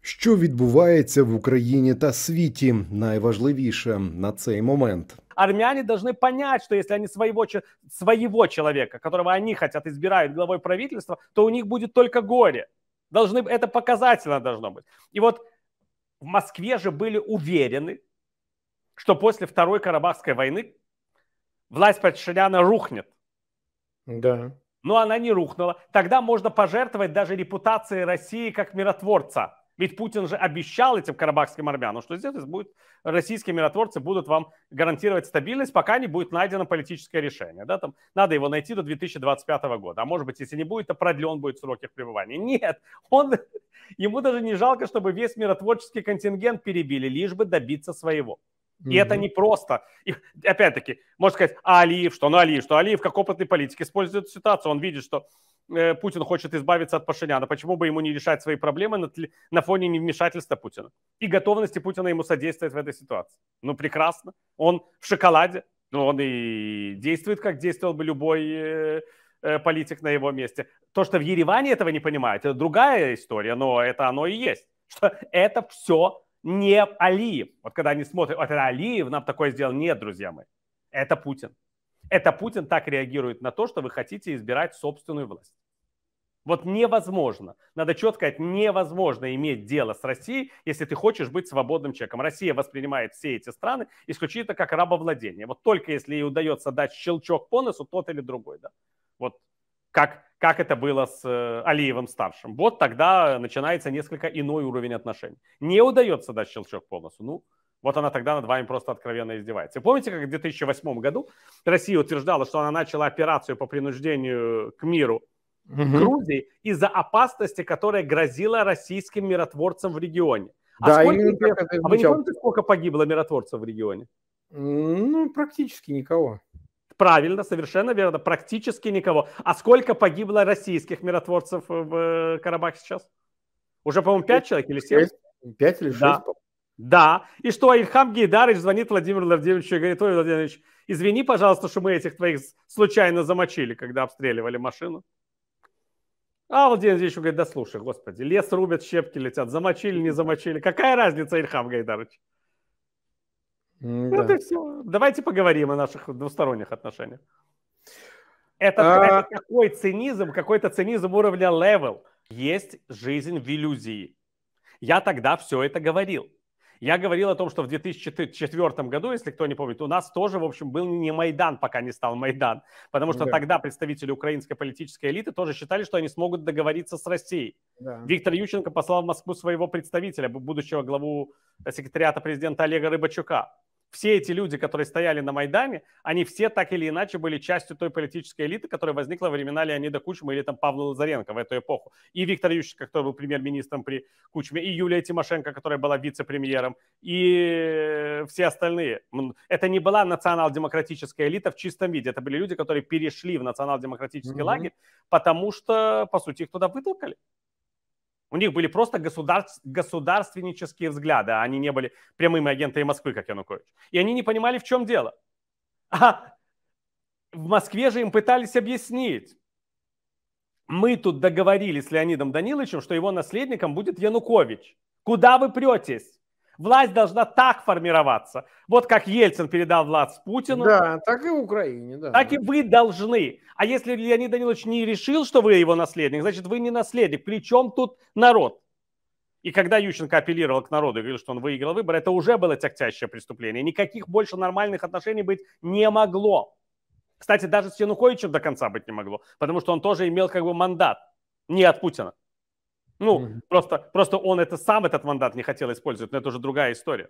Що відбувається в Україні та світі? Найважливіше на цей момент. Армяне должны понять, что если они своего человека, которого они хотят, избирают главой правительства, то у них будет только горе. Это показательно должно быть. И вот в Москве же были уверены, что после Второй Карабахской войны власть Пашиняна рухнет. Да. Но она не рухнула. Тогда можно пожертвовать даже репутацией России как миротворца. Ведь Путин же обещал этим карабахским армянам, что здесь будет, российские миротворцы будут вам гарантировать стабильность, пока не будет найдено политическое решение. Да, там, надо его найти до 2025 года. А может быть, если не будет, то продлен будет срок их пребывания. Нет, ему даже не жалко, чтобы весь миротворческий контингент перебили, лишь бы добиться своего. И это не просто. И, опять-таки, можно сказать, Алиев, что? Ну, Алиев, что? Алиев, как опытный политик, использует эту ситуацию. Он видит, что Путин хочет избавиться от Пашиняна. Почему бы ему не решать свои проблемы на фоне невмешательства Путина? И готовности Путина ему содействовать в этой ситуации. Ну, прекрасно. Он в шоколаде. Ну, он и действует, как действовал бы любой политик на его месте. То, что в Ереване этого не понимают, это другая история, но это оно и есть. Что это все не Алиев. Вот когда они смотрят, вот это Алиев нам такое сделал. Нет, друзья мои, это Путин. Это Путин так реагирует на то, что вы хотите избирать собственную власть. Вот невозможно, надо четко сказать, невозможно иметь дело с Россией, если ты хочешь быть свободным человеком. Россия воспринимает все эти страны исключительно как рабовладение. Вот только если ей удается дать щелчок по носу, тот или другой. Да? Вот как это было с Алиевым-старшим. Вот тогда начинается несколько иной уровень отношений. Не удается дать щелчок по носу. Ну, вот она тогда над вами просто откровенно издевается. Помните, как в 2008 году Россия утверждала, что она начала операцию по принуждению к миру Грузии из-за опасности, которая грозила российским миротворцам в регионе. Да, вы не помните, сколько погибло миротворцев в регионе? Ну, практически никого. Правильно, совершенно верно, практически никого. А сколько погибло российских миротворцев в Карабахе сейчас? Уже, по-моему, 5 человек или 7? 5 или 6. Да. Да. И что, Ильхам Гейдарович звонит Владимиру Владимировичу и говорит: ой, Владимир Владимирович, извини, пожалуйста, что мы этих твоих случайно замочили, когда обстреливали машину. А Владимир Владимирович говорит: да слушай, господи, лес рубят, щепки летят, замочили, не замочили. Какая разница, Ильхам Гейдарович? Вот и все. Давайте поговорим о наших двусторонних отношениях. Это какой цинизм, какой-то цинизм уровня level. Есть жизнь в иллюзии. Я тогда все это говорил. Я говорил о том, что в 2004 году, если кто не помнит, у нас тоже, в общем, был не Майдан, пока не стал Майдан. Потому что тогда представители украинской политической элиты тоже считали, что они смогут договориться с Россией. Да. Виктор Ющенко послал в Москву своего представителя, будущего главу секретариата президента Олега Рыбачука. Все эти люди, которые стояли на Майдане, они все так или иначе были частью той политической элиты, которая возникла во времена Леонида Кучмы или там Павла Лазаренко в эту эпоху. И Виктор Ющенко, который был премьер-министром при Кучме, и Юлия Тимошенко, которая была вице-премьером, и все остальные. Это не была национал-демократическая элита в чистом виде. Это были люди, которые перешли в национал-демократический лагерь, потому что, по сути, их туда вытолкали. У них были просто государственнические взгляды, а они не были прямыми агентами Москвы, как Янукович. И они не понимали, в чем дело. А в Москве же им пытались объяснить. Мы тут договорились с Леонидом Даниловичем, что его наследником будет Янукович. Куда вы претесь? Власть должна так формироваться. Вот как Ельцин передал власть Путину. Да, так и в Украине. Да. Так и вы должны. А если Леонид Данилович не решил, что вы его наследник, значит, вы не наследник. Причем тут народ? И когда Ющенко апеллировал к народу и говорил, что он выиграл выборы, это уже было тягчайшее преступление. Никаких больше нормальных отношений быть не могло. Кстати, даже с Януковичем до конца быть не могло. Потому что он тоже имел как бы мандат. Не от Путина. Ну, просто он этот мандат не хотел использовать, но это уже другая история.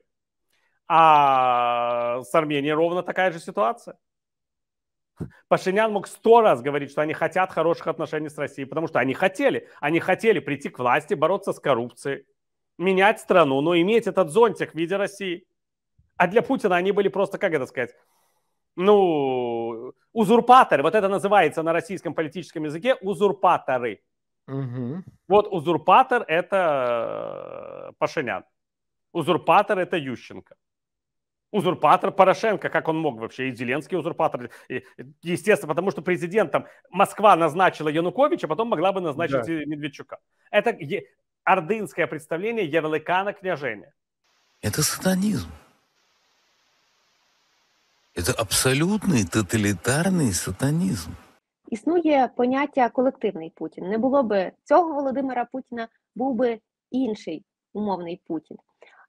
А с Арменией ровно такая же ситуация. Пашинян мог 100 раз говорить, что они хотят хороших отношений с Россией, потому что они хотели прийти к власти, бороться с коррупцией, менять страну, но иметь этот зонтик в виде России. А для Путина они были просто, как это сказать, ну, узурпаторы. Вот это называется на российском политическом языке узурпаторы. Вот узурпатор – это Пашинян. Узурпатор – это Ющенко. Узурпатор Порошенко, как он мог вообще, и Зеленский узурпатор. Естественно, потому что президентом Москва назначила Януковича, потом могла бы назначить и Медведчука. ордынское представление ярлыка на княжение. Это сатанизм. Это абсолютный тоталітарний сатанізм. Існує поняття колективний Путін. Не було би цього Володимира Путіна, був би інший умовний Путін.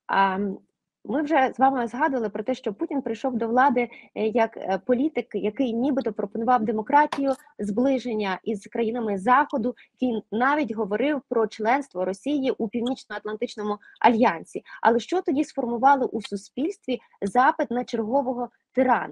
Ми вже з вами згадували про те, що Путін прийшов до влади як політик, який нібито пропонував демократію, зближення із країнами Заходу, який навіть говорив про членство Росії у Північно-Атлантичному альянсі. Але що тоді сформувало у суспільстві запит на чергового тирана?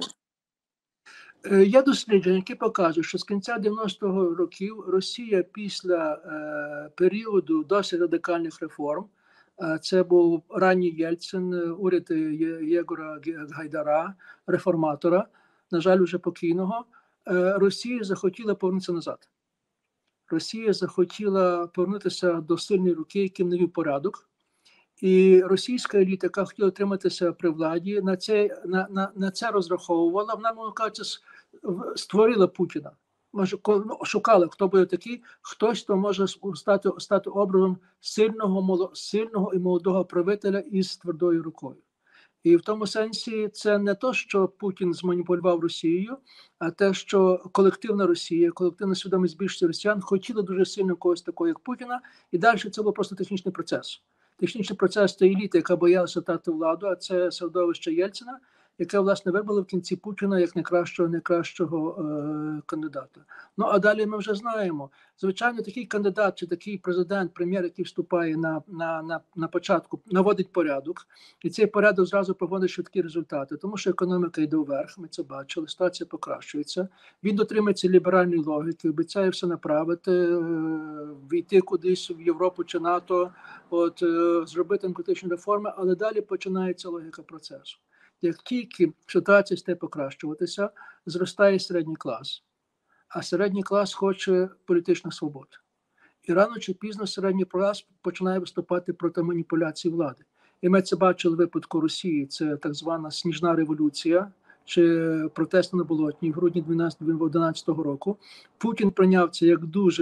Є дослідження, які показують, що з кінця 90-х років Росія після періоду досить радикальних реформ, це був ранній Єльцин, уряд Єгора Гайдара, реформатора, на жаль, уже покійного, Росія захотіла повернутися назад. Росія захотіла повернутися до сильної руки, яким навів порядок. І російська еліта, яка хотіла триматися при владі, на це розраховувала. Вона, можна кажучи, створила Путіна. Шукали, хто буде такий, хтось, хто може стати образом сильного і молодого правителя із твердою рукою. І в тому сенсі це не те, що Путін зманіпулював Росією, а те, що колективна Росія, колективна свідомість більшості росіян хотіла дуже сильно когось такого, як Путіна, і далі це був просто технічний процес. Технічний процес та еліти, яка боялася дати владу, а це середовище Єльцина, яке, власне, вибрало в кінці Путіна як найкращого кандидата. Ну, а далі ми вже знаємо. Звичайно, такий кандидат чи такий президент, прем'єр, який вступає на початку, наводить порядок. І цей порядок зразу проводить швидкі результати, тому що економіка йде вверх, ми це бачили, ситуація покращується. Він дотримується ліберальної логіки, обіцяє все направити, війти кудись в Європу чи НАТО, зробити демократичні реформи, але далі починається логіка процесу. Як тільки ситуація стає покращуватися, зростає середній клас, а середній клас хоче політичних свобод. І рано чи пізно середній клас починає виступати проти маніпуляцій влади. І ми це бачили в випадку Росії, це так звана Сніжна революція, чи протести на Болотній в грудні 2011 року. Путін прийняв це як дуже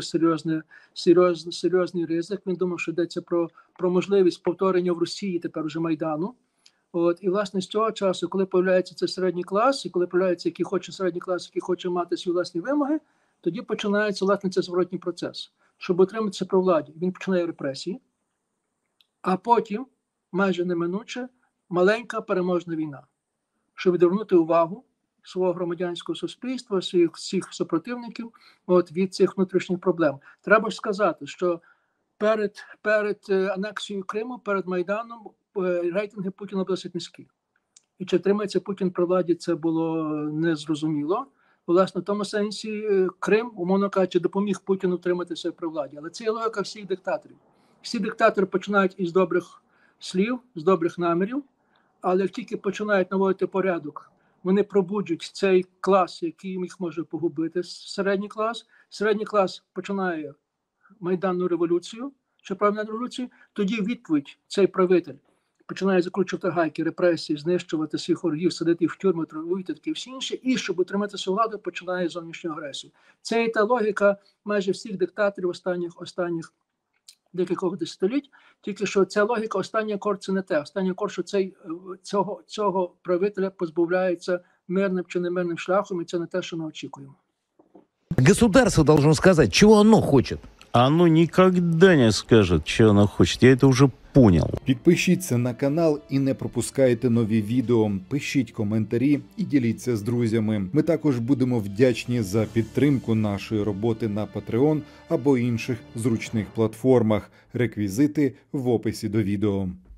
серйозний ризик. Він думав, що йдеться про можливість повторення в Росії тепер вже Майдану. І, власне, з цього часу, коли появляється цей середній клас, і коли появляється середній клас, який хоче мати свої власні вимоги, тоді починається, власне, цей зворотній процес. Щоб утриматися при владі, він починає репресії, а потім, майже неминуче, маленька переможна війна. Щоб відвернути увагу свого громадянського суспільства, своїх всіх супротивників від цих внутрішніх проблем. Треба ж сказати, що перед анексією Криму, перед Майданом, рейтинги Путіна досить низькі. І чи тримається Путін при владі, це було незрозуміло. Власне, в тому сенсі Крим, умовно кажучи, допоміг Путіну триматися при владі. Але це є логіка всіх диктаторів. Всі диктатори починають із добрих слів, з добрих намірів, але як тільки починають наводити порядок, вони пробуджують цей клас, який їх може погубити, середній клас починає Майданну революцію, чи правильну революцію, тоді відповідь цей правитель починає закручувати гайки, репресії, знищувати своїх ворогів, садити їх в тюрми, травмувати, таке всі інше, і щоб утриматися владу, починає зовнішню агресію. Це і та логіка майже всіх диктаторів останніх декількох десятиліть, тільки що ця логіка, останній акорд це не те. Останній акорд, що цього правителя позбавляється мирним чи немирним шляхом, і це не те, що ми очікуємо. Государство должно сказать, чего оно хочет. Оно никогда не скажет, что оно хочет. Я это уже понял. Підпишіться на канал і не пропускайте нові відео. Пишіть коментарі і діліться з друзями. Ми також будемо вдячні за підтримку нашої роботи на Patreon або інших зручних платформах. Реквізити в описі до відео.